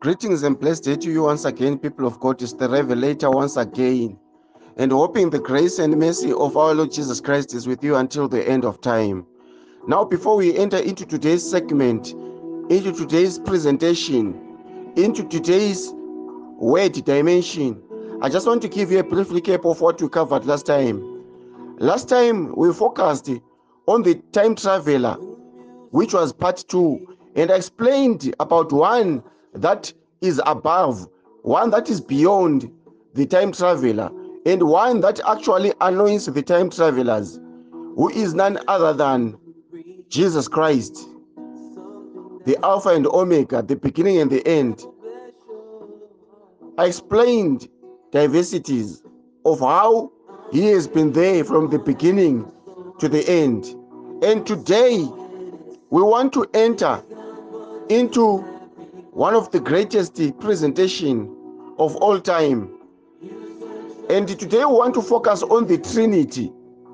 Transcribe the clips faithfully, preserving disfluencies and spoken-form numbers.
Greetings and blessed day to you once again, people of God. It's the Revelator once again, and hoping the grace and mercy of our Lord Jesus Christ is with you until the end of time. Now, before we enter into today's segment, into today's presentation, into today's word dimension, I just want to give you a brief recap of what we covered last time. Last time, we focused on the time traveler, which was part two, and I explained about one that is above, one that is beyond the time traveler, and one that actually anoints the time travelers, who is none other than Jesus Christ, the Alpha and Omega, the beginning and the end. I explained diversities of how he has been there from the beginning to the end. And today, we want to enter into one of the greatest presentation of all time. And today we want to focus on the Trinity.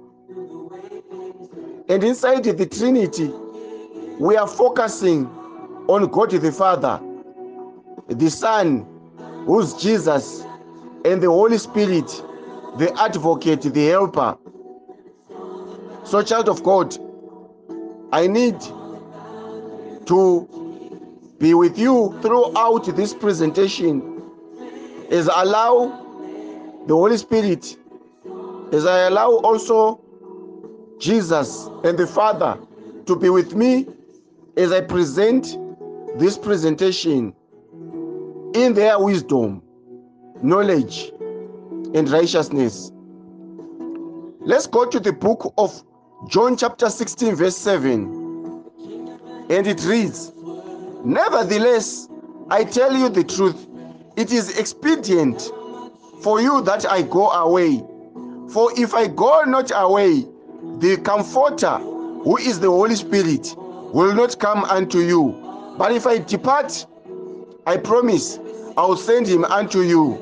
And inside the Trinity, we are focusing on God the Father, the Son, who's Jesus, and the Holy Spirit, the Advocate, the Helper. So, child of God, I need to be with you throughout this presentation as I allow the Holy Spirit, as I allow also Jesus and the Father to be with me as I present this presentation in their wisdom, knowledge, and righteousness. Let's go to the book of John chapter sixteen verse seven, and it reads, "Nevertheless, I tell you the truth, it is expedient for you that I go away. For if I go not away, the Comforter, who is the Holy Spirit, will not come unto you. But if I depart, I promise I will send him unto you."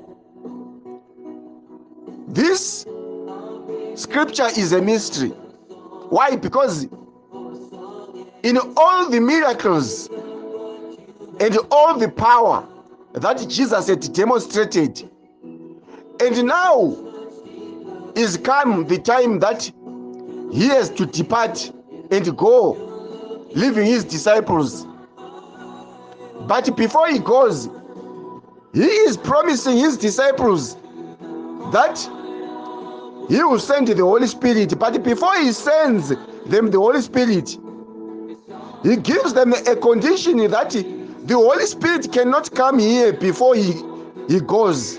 This scripture is a mystery. Why? Because in all the miracles and all the power that Jesus had demonstrated, and now is come the time that he has to depart and go, leaving his disciples. But before he goes, he is promising his disciples that he will send the Holy Spirit. But before he sends them the Holy Spirit, he gives them a condition that the Holy Spirit cannot come here before he, he goes.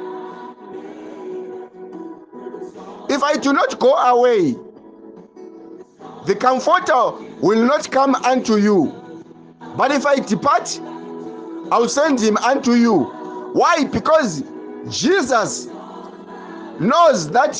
If I do not go away, the Comforter will not come unto you. But if I depart, I will send him unto you. Why? Because Jesus knows that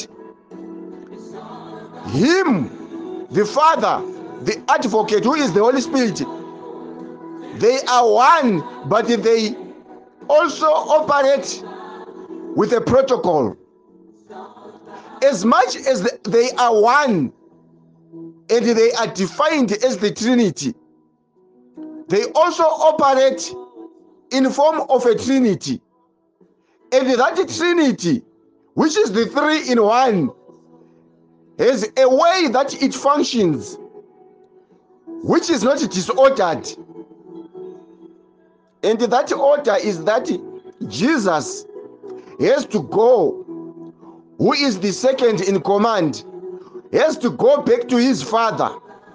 him, the Father, the Advocate, who is the Holy Spirit, they are one, but they also operate with a protocol. As much as they are one and they are defined as the Trinity, they also operate in form of a Trinity. And that Trinity, which is the three in one, has a way that it functions, which is not disordered. And that order is that Jesus has to go, who is the second in command, has to go back to his Father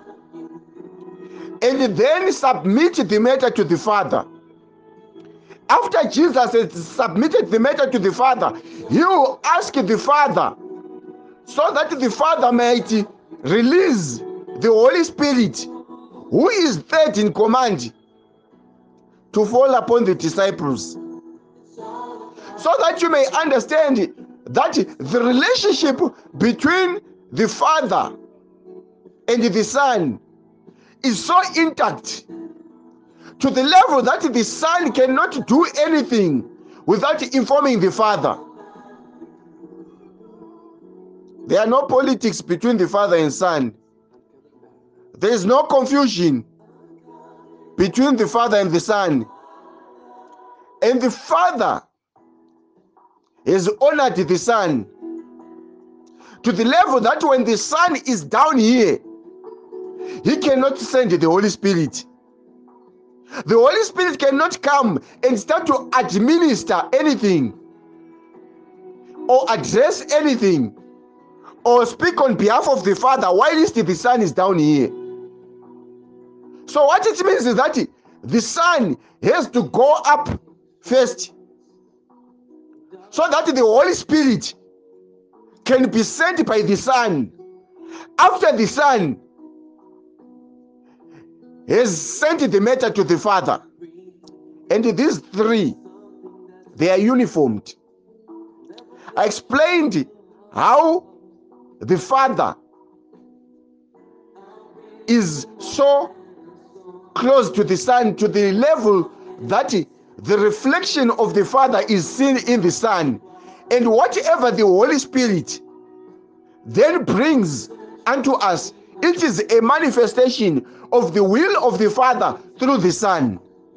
and then submit the matter to the Father. After Jesus has submitted the matter to the Father, he will ask the Father so that the Father might release the Holy Spirit, who is third in command, to fall upon the disciples. So that you may understand that the relationship between the Father and the Son is so intact, to the level that the Son cannot do anything without informing the Father. There are no politics between the Father and Son. There is no confusion between the Father and the Son. And the Father has honored the Son to the level that when the Son is down here, he cannot send the Holy Spirit. The Holy Spirit cannot come and start to administer anything or address anything or speak on behalf of the Father whilst the Son is down here. So what it means is that the Son has to go up first so that the Holy Spirit can be sent by the Son. After the Son has sent the matter to the Father, and these three, they are uniformed. I explained how the Father is so close to the Son to the level that the reflection of the Father is seen in the Son, and whatever the Holy Spirit then brings unto us, it is a manifestation of the will of the Father through the Son.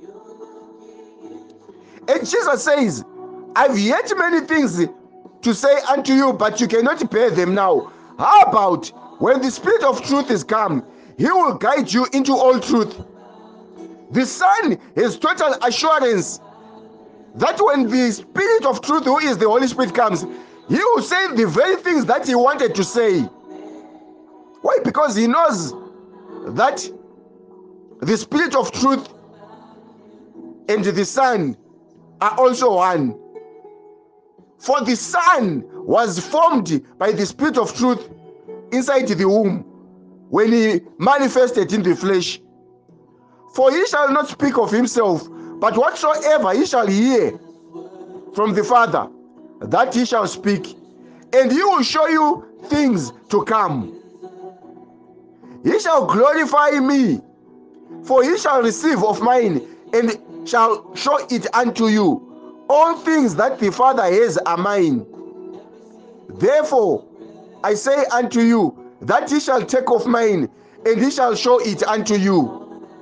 And Jesus says, I've yet many things to say unto you, but you cannot bear them now. How about when the Spirit of truth is come, he will guide you into all truth. The Son has total assurance that when the Spirit of truth, who is the Holy Spirit, comes, he will say the very things that he wanted to say. Why? Because he knows that the Spirit of truth and the Son are also one. For the Son was formed by the Spirit of truth inside the womb when he manifested in the flesh. For he shall not speak of himself, but whatsoever he shall hear from the Father, that he shall speak, and he will show you things to come. He shall glorify me, for he shall receive of mine, and shall show it unto you. All things that the Father has are mine. Therefore I say unto you, that he shall take of mine, and he shall show it unto you.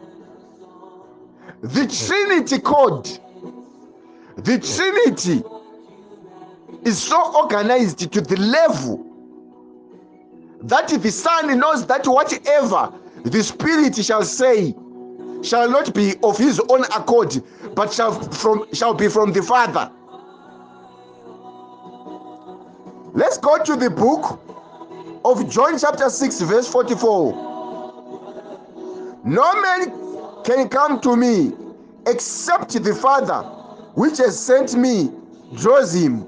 The Trinity code, the Trinity is so organized to the level that the Son knows that whatever the Spirit shall say shall not be of his own accord, but shall from shall be from the Father. Let's go to the book of John chapter six verse forty-four. No man can come to me except the Father which has sent me draws him.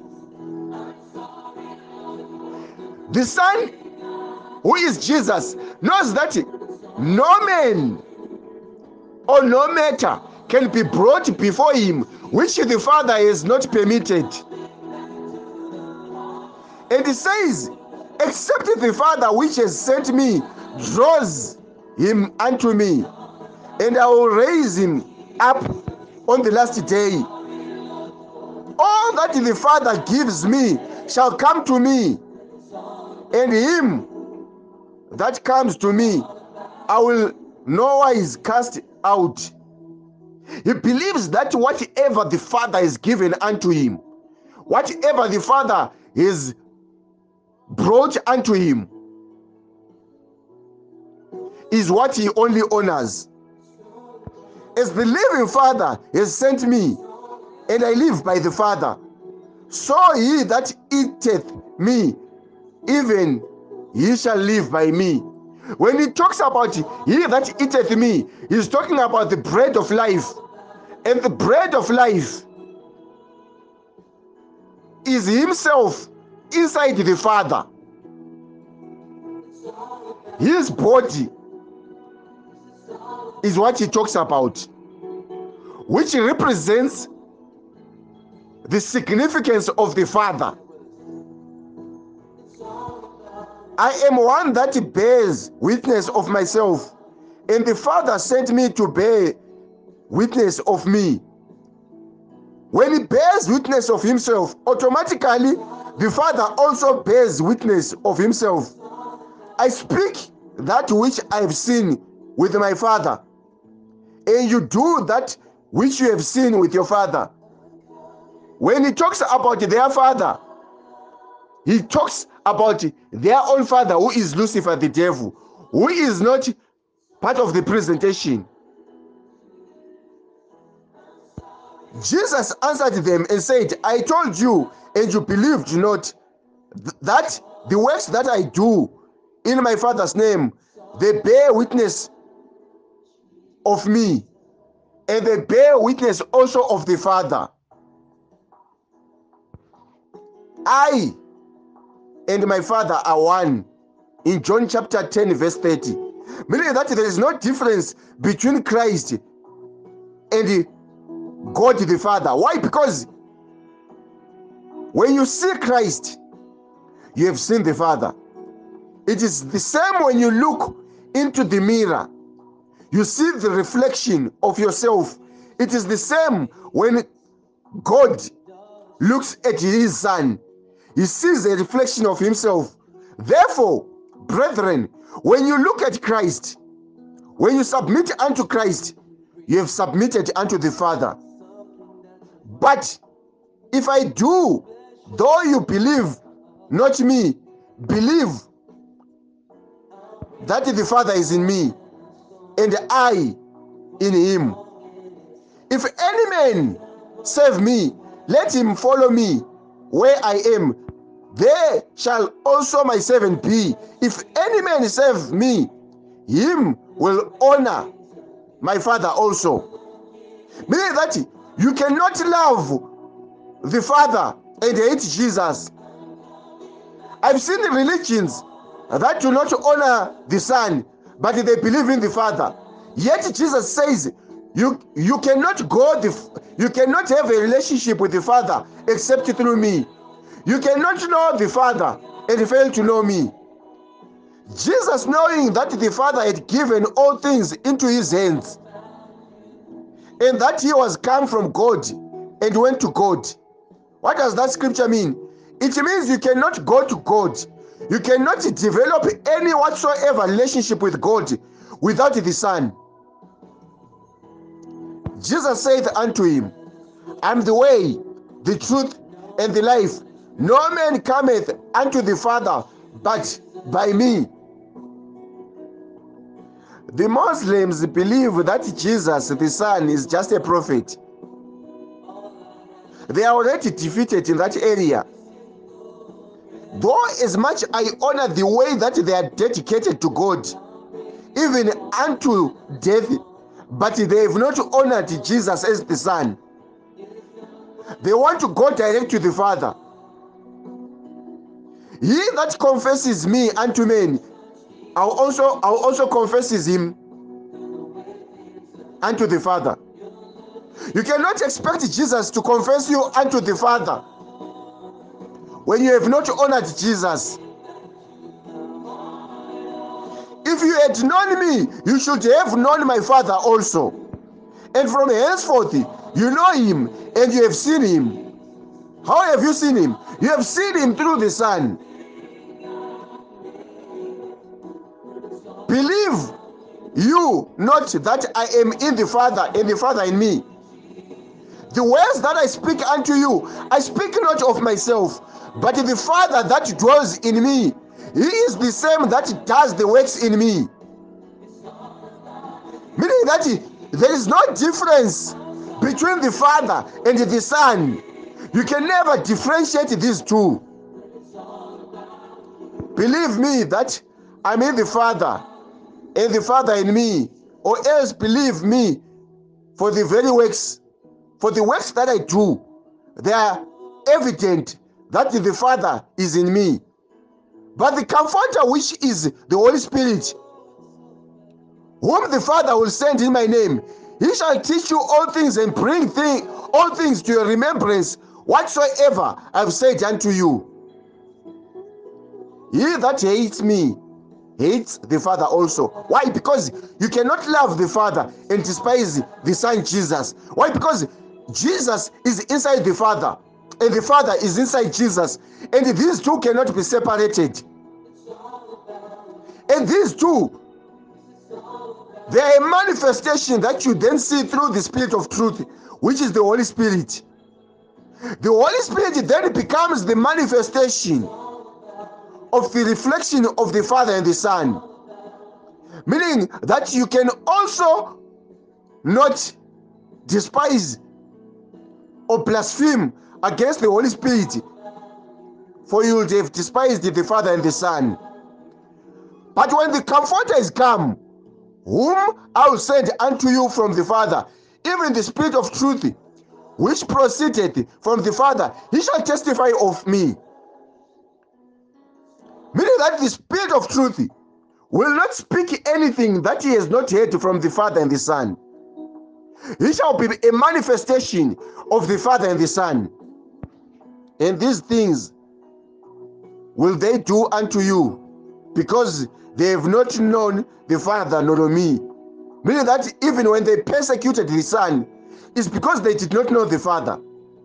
The Son, who is Jesus, knows that no man or no matter can be brought before him which the Father has not permitted. And he says, except the Father which has sent me draws him unto me, and I will raise him up on the last day. All that the Father gives me shall come to me, and him that comes to me I will no wise cast out. He believes that whatever the Father is given unto him, whatever the Father is brought unto him, is what he only honors. As the living Father has sent me, and I live by the Father, so he that eateth me, even he shall live by me. When he talks about he that eateth me, he's talking about the bread of life. And the bread of life is himself inside the Father. His body is what he talks about, which represents the significance of the Father. I am one that bears witness of myself, and the Father sent me to bear witness of me. When he bears witness of himself, automatically the Father also bears witness of himself. I speak that which I have seen with my Father, and you do that which you have seen with your father. when he talks about their father, he talks about their own father, who is Lucifer, the devil, who is not part of the presentation. Jesus answered them and said, I told you, and you believed not, that the works that I do in my Father's name, they bear witness of me, and they bear witness also of the Father. I and my Father are one, in John chapter ten verse thirty. Meaning that there is no difference between Christ and God the Father. Why? Because when you see Christ, you have seen the Father. It is the same when you look into the mirror, you see the reflection of yourself. It is the same when God looks at his Son, he sees a reflection of himself. Therefore, brethren, when you look at Christ, when you submit unto Christ, you have submitted unto the Father. But if I do, though you believe not me, believe that the Father is in me, and I in him. If any man serve me, let him follow me where I am. There shall also my servant be. If any man serve me, him will honor my Father also. Meaning that you cannot love the Father and hate Jesus. I've seen religions that do not honor the Son, but they believe in the Father. Yet Jesus says, you, you cannot go the, you cannot have a relationship with the Father except through me. You cannot know the Father and fail to know me. Jesus, knowing that the Father had given all things into his hands, and that he was come from God and went to God. What does that scripture mean? It means you cannot go to God. You cannot develop any whatsoever relationship with God without the Son. Jesus said unto him, I am the way, the truth, and the life. No man cometh unto the Father but by me. The Muslims believe that Jesus, the Son, is just a prophet. They are already defeated in that area. Though as much I honor the way that they are dedicated to God, even unto death, but they have not honored Jesus as the Son. They want to go direct to the Father. He that confesses me unto men, I'll also, I'll also confesses him unto the Father. You cannot expect Jesus to confess you unto the Father when you have not honored Jesus. If you had known me, you should have known my Father also. And from henceforth, you know him and you have seen him. How have you seen him? You have seen him through the Son. Believe you not that I am in the Father and the Father in me. The words that I speak unto you, I speak not of myself, but the Father that dwells in me, he is the same that does the works in me. Meaning that there is no difference between the Father and the Son. You can never differentiate these two. Believe me that I'm in the Father and the Father in me, or else believe me for the very works, for the works that I do, they are evident that the Father is in me. But the Comforter, which is the Holy Spirit, whom the Father will send in my name, he shall teach you all things and bring thing, all things to your remembrance, whatsoever I have said unto you. He that hates me hates the Father also. Why? Because you cannot love the Father and despise the Son Jesus. Why? Because Jesus is inside the Father and the Father is inside Jesus, and these two cannot be separated. And these two, they are a manifestation that you then see through the Spirit of truth, which is the Holy Spirit. The Holy Spirit then becomes the manifestation of the reflection of the Father and the Son. Meaning that you can also not despise or blaspheme against the Holy Spirit, for you would have despised the Father and the Son. But when the Comforter is come, whom I will send unto you from the Father, even the Spirit of truth, which proceeded from the Father, he shall testify of me. Meaning that the Spirit of truth will not speak anything that he has not heard from the Father and the Son. He shall be a manifestation of the Father and the Son. And these things will they do unto you, because they have not known the Father nor me. Meaning that even when they persecuted the Son, it's because they did not know the Father.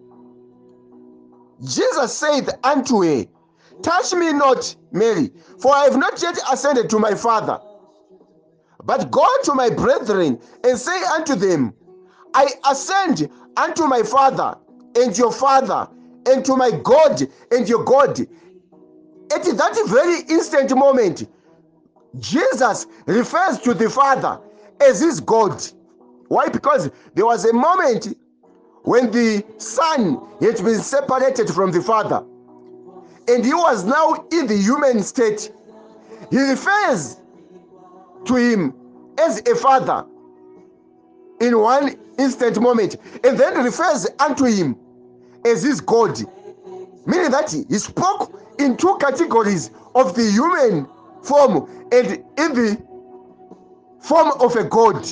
Jesus said unto her, touch me not, Mary, for I have not yet ascended to my Father. But go to my brethren and say unto them, I ascend unto my Father and your Father, and to my God and your God. At that very instant moment, Jesus refers to the Father as his God. Why? Because there was a moment when the Son had been separated from the Father, and he was now in the human state. He refers to him as a father in one instant moment, and then refers unto him as his God. Meaning that he spoke in two categories of the human form and in the form of a God.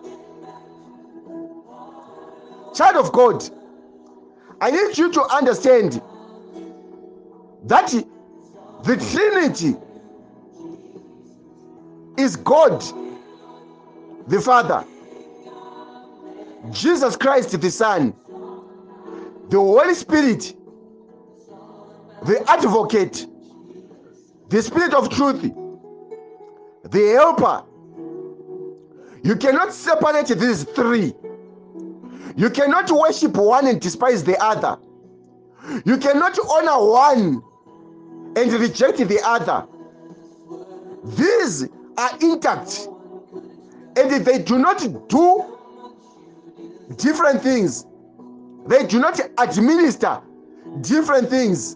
Child of God, I need you to understand that the Trinity is God the Father, Jesus Christ the Son, the Holy Spirit, the Advocate, the Spirit of Truth, the Helper. You cannot separate these three. You cannot worship one and despise the other. You cannot honor one and reject the other. These are intact, and they do not do different things. They do not administer different things.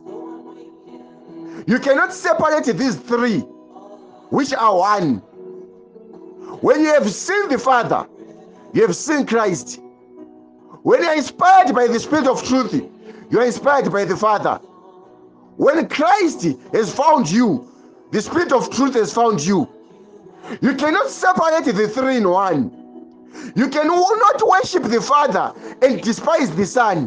You cannot separate these three, which are one. When you have seen the Father, you have seen Christ. When you are inspired by the Spirit of truth, you are inspired by the Father. When Christ has found you, the Spirit of truth has found you. You cannot separate the three in one. You cannot worship the Father and despise the Son.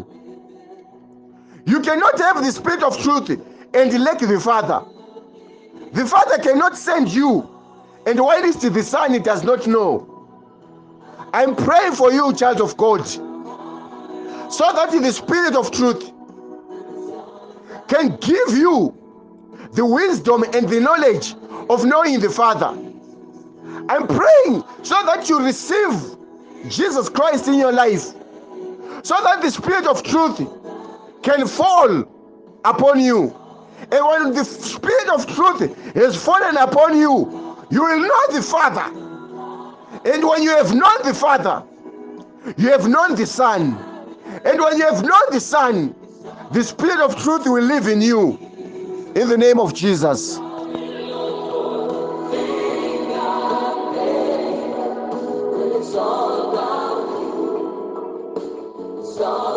You cannot have the Spirit of truth and lack the Father. The Father cannot send you, and whilst the Son does not know. I'm praying for you, child of God, so that the Spirit of truth can give you the wisdom and the knowledge of knowing the Father. I'm praying so that you receive Jesus Christ in your life, so that the Spirit of truth can fall upon you. And when the Spirit of truth has fallen upon you, you will know the Father. And when you have known the Father, you have known the Son. And when you have known the Son, the Spirit of truth will live in you. In the name of Jesus. It's all about you. It's all